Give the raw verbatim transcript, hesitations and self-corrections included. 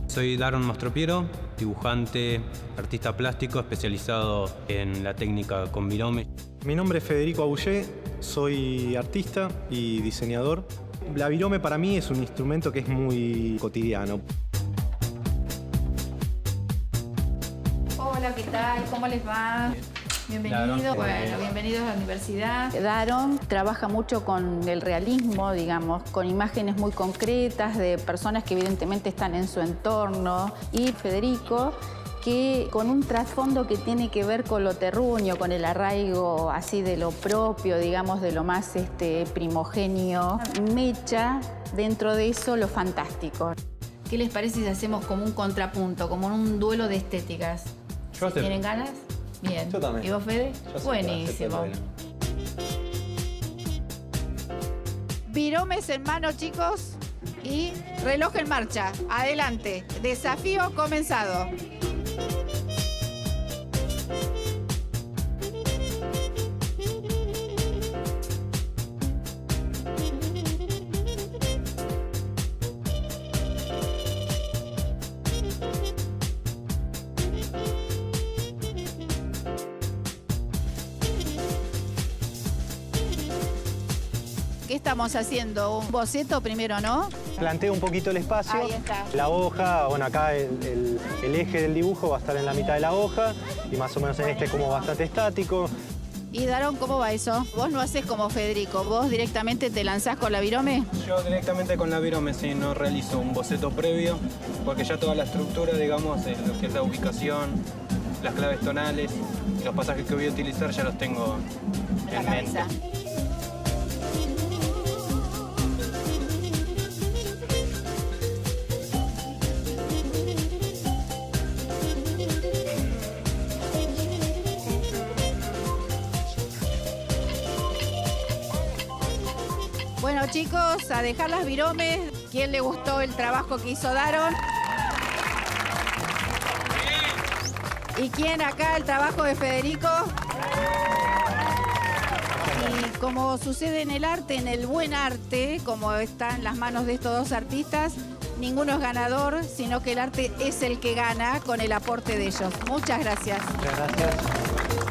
Soy Daron Mastropiero, dibujante, artista plástico especializado en la técnica con virome. Mi nombre es Federico Abullé, soy artista y diseñador. La virome para mí es un instrumento que es muy cotidiano. Hola, ¿qué tal? ¿Cómo les va? Bienvenidos. Bueno, bienvenidos a la universidad. Daron trabaja mucho con el realismo, digamos, con imágenes muy concretas de personas que evidentemente están en su entorno. Y Federico, que con un trasfondo que tiene que ver con lo terruño, con el arraigo así de lo propio, digamos, de lo más este, primogenio, mecha dentro de eso lo fantástico. ¿Qué les parece si hacemos como un contrapunto, como un duelo de estéticas? Yo ¿Sí? ¿Tienen ganas? Bien. Yo también. ¿Y vos, Fede? Yo Buenísimo. Viromes en mano, chicos. Y reloj en marcha. Adelante. Desafío comenzado. ¿Qué estamos haciendo? Un boceto primero, ¿no? Planteo un poquito el espacio. Ahí está. La hoja, bueno, acá el, el, el eje del dibujo va a estar en la mitad de la hoja y más o menos en este como bastante estático. Y Daron, ¿cómo va eso? Vos no haces como Federico, vos directamente te lanzás con la virome. Yo directamente con la virome, sí, no realizo un boceto previo, porque ya toda la estructura, digamos, eh, lo que es la ubicación, las claves tonales, los pasajes que voy a utilizar ya los tengo En la en mente. cabeza. Bueno, chicos, a dejar las viromes. ¿Quién le gustó el trabajo que hizo Daron? ¿Y quién acá el trabajo de Federico? Y como sucede en el arte, en el buen arte, como está en las manos de estos dos artistas, ninguno es ganador, sino que el arte es el que gana con el aporte de ellos. Muchas gracias. Muchas gracias.